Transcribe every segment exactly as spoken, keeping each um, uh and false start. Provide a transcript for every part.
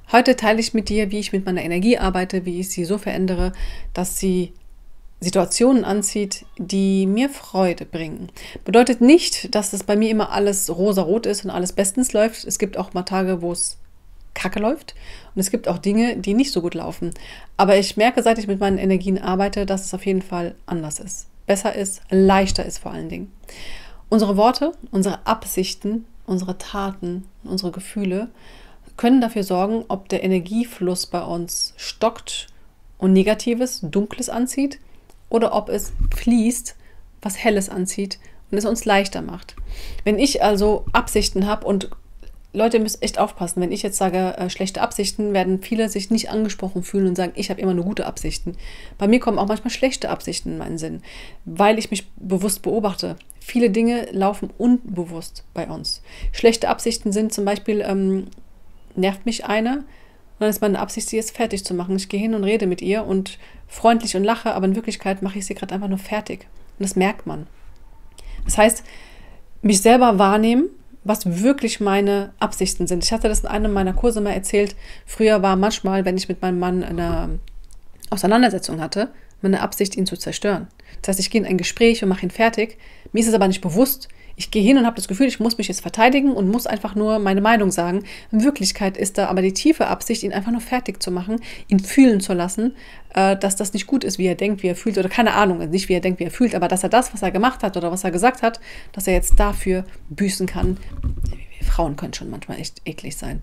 Heute teile ich mit dir, wie ich mit meiner Energie arbeite, wie ich sie so verändere, dass sie Situationen anzieht, die mir Freude bringen. Bedeutet nicht, dass es bei mir immer alles rosarot ist und alles bestens läuft. Es gibt auch mal Tage, wo es kacke läuft und es gibt auch Dinge, die nicht so gut laufen. Aber ich merke, seit ich mit meinen Energien arbeite, dass es auf jeden Fall anders ist. Besser ist, leichter ist vor allen Dingen. Unsere Worte, unsere Absichten, unsere Taten, unsere Gefühle können dafür sorgen, ob der Energiefluss bei uns stockt und Negatives, Dunkles anzieht, oder ob es fließt, was Helles anzieht und es uns leichter macht. Wenn ich also Absichten habe, und Leute, ihr müsst echt aufpassen, wenn ich jetzt sage, äh, schlechte Absichten, werden viele sich nicht angesprochen fühlen und sagen, ich habe immer nur gute Absichten. Bei mir kommen auch manchmal schlechte Absichten in meinen Sinn, weil ich mich bewusst beobachte. Viele Dinge laufen unbewusst bei uns. Schlechte Absichten sind zum Beispiel, ähm, nervt mich eine, und dann ist meine Absicht, sie jetzt fertig zu machen. Ich gehe hin und rede mit ihr und freundlich und lache, aber in Wirklichkeit mache ich sie gerade einfach nur fertig. Und das merkt man. Das heißt, mich selber wahrnehmen, was wirklich meine Absichten sind. Ich hatte das in einem meiner Kurse mal erzählt. Früher war manchmal, wenn ich mit meinem Mann eine Auseinandersetzung hatte, meine Absicht, ihn zu zerstören. Das heißt, ich gehe in ein Gespräch und mache ihn fertig. Mir ist es aber nicht bewusst. Ich gehe hin und habe das Gefühl, ich muss mich jetzt verteidigen und muss einfach nur meine Meinung sagen. In Wirklichkeit ist da aber die tiefe Absicht, ihn einfach nur fertig zu machen, ihn fühlen zu lassen, äh, dass das nicht gut ist, wie er denkt, wie er fühlt, oder keine Ahnung, nicht wie er denkt, wie er fühlt, aber dass er das, was er gemacht hat oder was er gesagt hat, dass er jetzt dafür büßen kann. Frauen können schon manchmal echt eklig sein.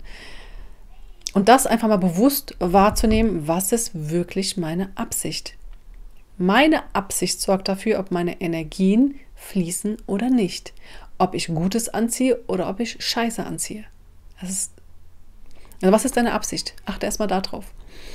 Und das einfach mal bewusst wahrzunehmen, was ist wirklich meine Absicht? Meine Absicht sorgt dafür, ob meine Energien fließen oder nicht. Ob ich Gutes anziehe oder ob ich Scheiße anziehe. Das ist, also was ist deine Absicht? Achte erstmal darauf.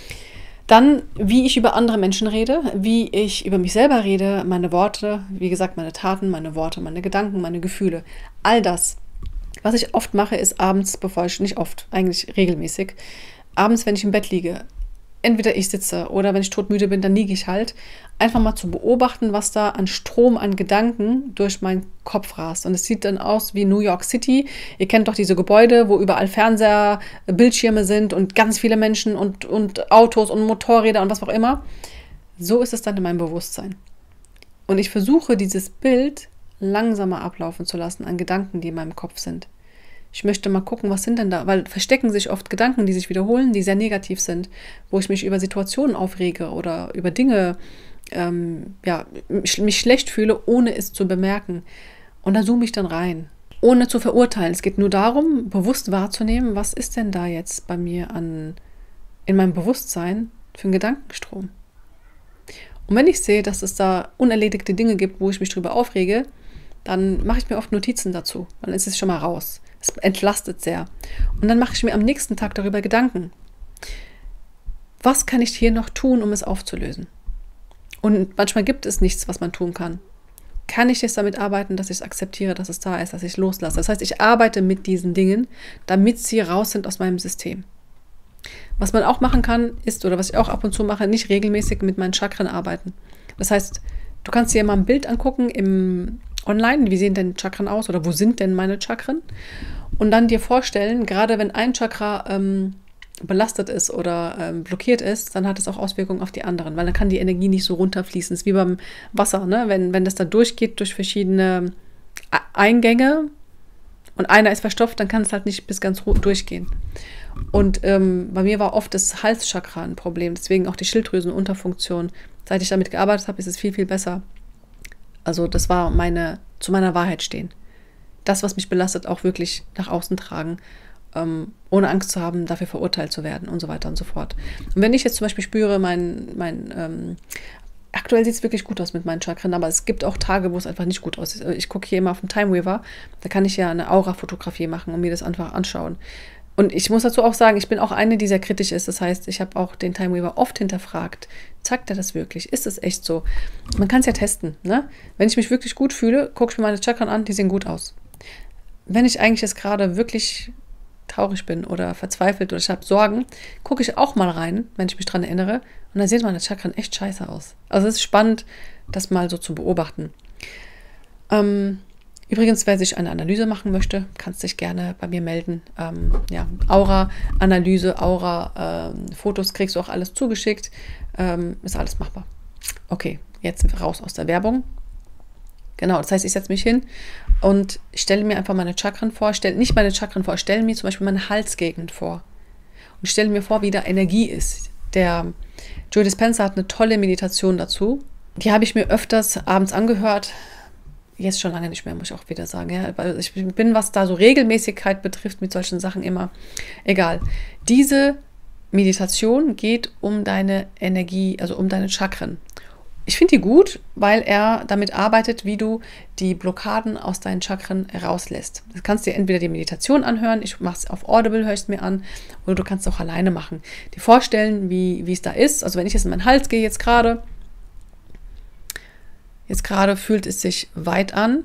Dann, wie ich über andere Menschen rede, wie ich über mich selber rede, meine Worte, wie gesagt, meine Taten, meine Worte, meine Gedanken, meine Gefühle. All das. Was ich oft mache, ist abends, bevor ich, nicht oft, eigentlich regelmäßig, abends, wenn ich im Bett liege, entweder ich sitze oder wenn ich todmüde bin, dann liege ich halt, einfach mal zu beobachten, was da an Strom, an Gedanken durch meinen Kopf rast. Und es sieht dann aus wie New York City. Ihr kennt doch diese Gebäude, wo überall Fernseher, Bildschirme sind und ganz viele Menschen und, und Autos und Motorräder und was auch immer. So ist es dann in meinem Bewusstsein. Und ich versuche, dieses Bild langsamer ablaufen zu lassen an Gedanken, die in meinem Kopf sind. Ich möchte mal gucken, was sind denn da, weil verstecken sich oft Gedanken, die sich wiederholen, die sehr negativ sind, wo ich mich über Situationen aufrege oder über Dinge, ähm, ja, mich schlecht fühle, ohne es zu bemerken. Und da zoome ich dann rein, ohne zu verurteilen. Es geht nur darum, bewusst wahrzunehmen, was ist denn da jetzt bei mir an, in meinem Bewusstsein für einen Gedankenstrom. Und wenn ich sehe, dass es da unerledigte Dinge gibt, wo ich mich drüber aufrege, dann mache ich mir oft Notizen dazu. Dann ist es schon mal raus. Es entlastet sehr. Und dann mache ich mir am nächsten Tag darüber Gedanken. Was kann ich hier noch tun, um es aufzulösen? Und manchmal gibt es nichts, was man tun kann. Kann ich jetzt damit arbeiten, dass ich es akzeptiere, dass es da ist, dass ich es loslasse? Das heißt, ich arbeite mit diesen Dingen, damit sie raus sind aus meinem System. Was man auch machen kann, ist, oder was ich auch ab und zu mache, nicht regelmäßig mit meinen Chakren arbeiten. Das heißt, du kannst dir mal ein Bild angucken im online, wie sehen denn Chakren aus oder wo sind denn meine Chakren? Und dann dir vorstellen, gerade wenn ein Chakra ähm, belastet ist oder ähm, blockiert ist, dann hat es auch Auswirkungen auf die anderen, weil dann kann die Energie nicht so runterfließen. Das ist wie beim Wasser, ne? Wenn, wenn das da durchgeht durch verschiedene Eingänge und einer ist verstopft, dann kann es halt nicht bis ganz durchgehen. Und ähm, bei mir war oft das Halschakra ein Problem, deswegen auch die Schilddrüsenunterfunktion. Seit ich damit gearbeitet habe, ist es viel, viel besser. Also das war meine, zu meiner Wahrheit stehen. Das, was mich belastet, auch wirklich nach außen tragen, ähm, ohne Angst zu haben, dafür verurteilt zu werden und so weiter und so fort. Und wenn ich jetzt zum Beispiel spüre, mein, mein ähm, aktuell sieht es wirklich gut aus mit meinen Chakren, aber es gibt auch Tage, wo es einfach nicht gut aussieht. Ich gucke hier immer auf den Time Weaver, da kann ich ja eine Aura-Fotografie machen und mir das einfach anschauen. Und ich muss dazu auch sagen, ich bin auch eine, die sehr kritisch ist. Das heißt, ich habe auch den Time Weaver oft hinterfragt. Zeigt er das wirklich? Ist es echt so? Man kann es ja testen, ne? Wenn ich mich wirklich gut fühle, gucke ich mir meine Chakren an, die sehen gut aus. Wenn ich eigentlich jetzt gerade wirklich traurig bin oder verzweifelt oder ich habe Sorgen, gucke ich auch mal rein, wenn ich mich daran erinnere. Und dann sehen meine Chakren echt scheiße aus. Also es ist spannend, das mal so zu beobachten. Ähm, Übrigens, wer sich eine Analyse machen möchte, kann sich gerne bei mir melden. Ähm, ja, Aura-Analyse, Aura-Fotos kriegst du auch alles zugeschickt. Ähm, ist alles machbar. Okay, jetzt raus aus der Werbung. Genau, das heißt, ich setze mich hin und stelle mir einfach meine Chakren vor. Stelle nicht meine Chakren vor, stelle mir zum Beispiel meine Halsgegend vor. Und stelle mir vor, wie da Energie ist. Der Joe Dispenza hat eine tolle Meditation dazu. Die habe ich mir öfters abends angehört. Jetzt schon lange nicht mehr, muss ich auch wieder sagen. Ja, weil ich bin, was da so Regelmäßigkeit betrifft, mit solchen Sachen immer egal. Diese Meditation geht um deine Energie, also um deine Chakren. Ich finde die gut, weil er damit arbeitet, wie du die Blockaden aus deinen Chakren rauslässt. Du kannst dir entweder die Meditation anhören, ich mache es auf Audible, höre ich es mir an, oder du kannst es auch alleine machen. Dir vorstellen, wie, wie es da ist. Also wenn ich jetzt in meinen Hals gehe, jetzt gerade, Jetzt gerade fühlt es sich weit an.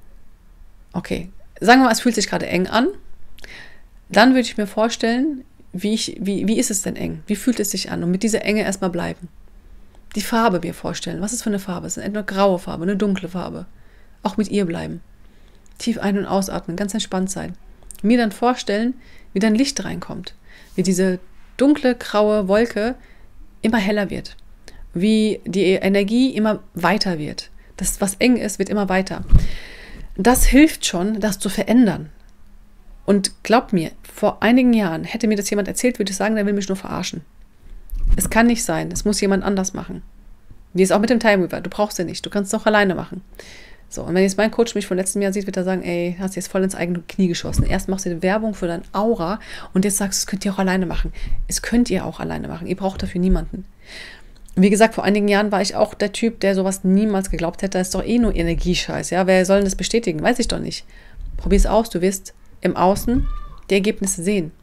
Okay, sagen wir mal, es fühlt sich gerade eng an. Dann würde ich mir vorstellen, wie, ich, wie, wie ist es denn eng? Wie fühlt es sich an? Und mit dieser Enge erstmal bleiben. Die Farbe mir vorstellen. Was ist für eine Farbe? Es ist eine graue Farbe, eine dunkle Farbe. Auch mit ihr bleiben. Tief ein- und ausatmen, ganz entspannt sein. Mir dann vorstellen, wie dann Licht reinkommt. Wie diese dunkle, graue Wolke immer heller wird. Wie die Energie immer weiter wird. Das, was eng ist, wird immer weiter. Das hilft schon, das zu verändern. Und glaubt mir, vor einigen Jahren hätte mir das jemand erzählt, würde ich sagen, der will mich nur verarschen. Es kann nicht sein, es muss jemand anders machen. Wie es auch mit dem Time Weaver, du brauchst ja nicht, du kannst es auch alleine machen. So, und wenn jetzt mein Coach mich von letztem Jahr sieht, wird er sagen, ey, hast du jetzt voll ins eigene Knie geschossen. Erst machst du die Werbung für dein Aura und jetzt sagst du, das könnt ihr auch alleine machen. Es könnt ihr auch alleine machen, ihr braucht dafür niemanden. Wie gesagt, vor einigen Jahren war ich auch der Typ, der sowas niemals geglaubt hätte. Das ist doch eh nur Energiescheiß. Ja? Wer soll denn das bestätigen? Weiß ich doch nicht. Probier es aus. Du wirst im Außen die Ergebnisse sehen.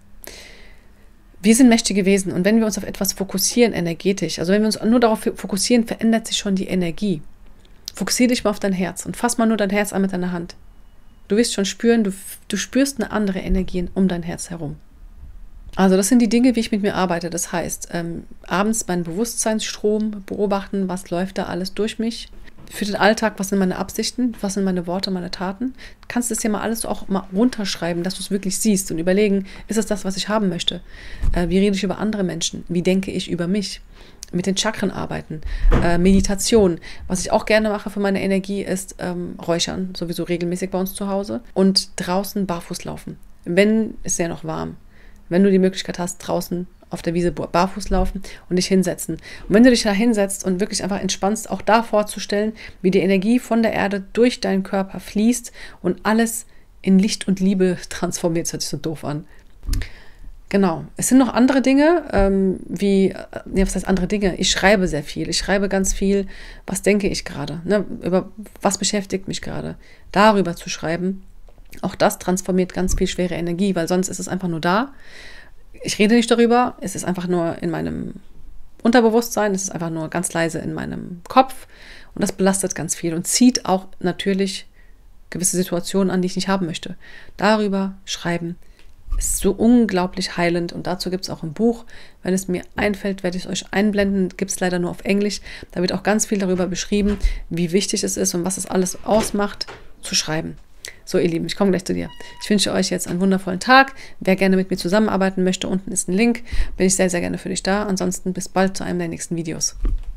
Wir sind mächtige Wesen. Und wenn wir uns auf etwas fokussieren, energetisch, also wenn wir uns nur darauf fokussieren, verändert sich schon die Energie. Fokussiere dich mal auf dein Herz und fass mal nur dein Herz an mit deiner Hand. Du wirst schon spüren, du, du spürst eine andere Energie um dein Herz herum. Also das sind die Dinge, wie ich mit mir arbeite. Das heißt, ähm, abends meinen Bewusstseinsstrom beobachten, was läuft da alles durch mich. Für den Alltag, was sind meine Absichten, was sind meine Worte, meine Taten. Du kannst das ja mal alles auch mal runterschreiben, dass du es wirklich siehst und überlegen, ist es das, was ich haben möchte? Äh, wie rede ich über andere Menschen? Wie denke ich über mich? Mit den Chakren arbeiten, äh, Meditation. Was ich auch gerne mache für meine Energie ist ähm, Räuchern, sowieso regelmäßig bei uns zu Hause. Und draußen barfuß laufen. Wenn, ist ja noch warm. Wenn du die Möglichkeit hast, draußen auf der Wiese barfuß laufen und dich hinsetzen. Und wenn du dich da hinsetzt und wirklich einfach entspannst, auch da vorzustellen, wie die Energie von der Erde durch deinen Körper fließt und alles in Licht und Liebe transformiert. Das hört sich so doof an. Genau. Es sind noch andere Dinge, ähm, wie, ja, was heißt andere Dinge? Ich schreibe sehr viel. Ich schreibe ganz viel, was denke ich gerade, ne? Über was beschäftigt mich gerade. Darüber zu schreiben. Auch das transformiert ganz viel schwere Energie, weil sonst ist es einfach nur da. Ich rede nicht darüber, es ist einfach nur in meinem Unterbewusstsein, es ist einfach nur ganz leise in meinem Kopf und das belastet ganz viel und zieht auch natürlich gewisse Situationen an, die ich nicht haben möchte. Darüber schreiben ist so unglaublich heilend und dazu gibt es auch ein Buch. Wenn es mir einfällt, werde ich es euch einblenden, gibt es leider nur auf Englisch. Da wird auch ganz viel darüber beschrieben, wie wichtig es ist und was es alles ausmacht, zu schreiben. So, ihr Lieben, ich komme gleich zu dir. Ich wünsche euch jetzt einen wundervollen Tag. Wer gerne mit mir zusammenarbeiten möchte, unten ist ein Link. Bin ich sehr, sehr gerne für dich da. Ansonsten bis bald zu einem der nächsten Videos.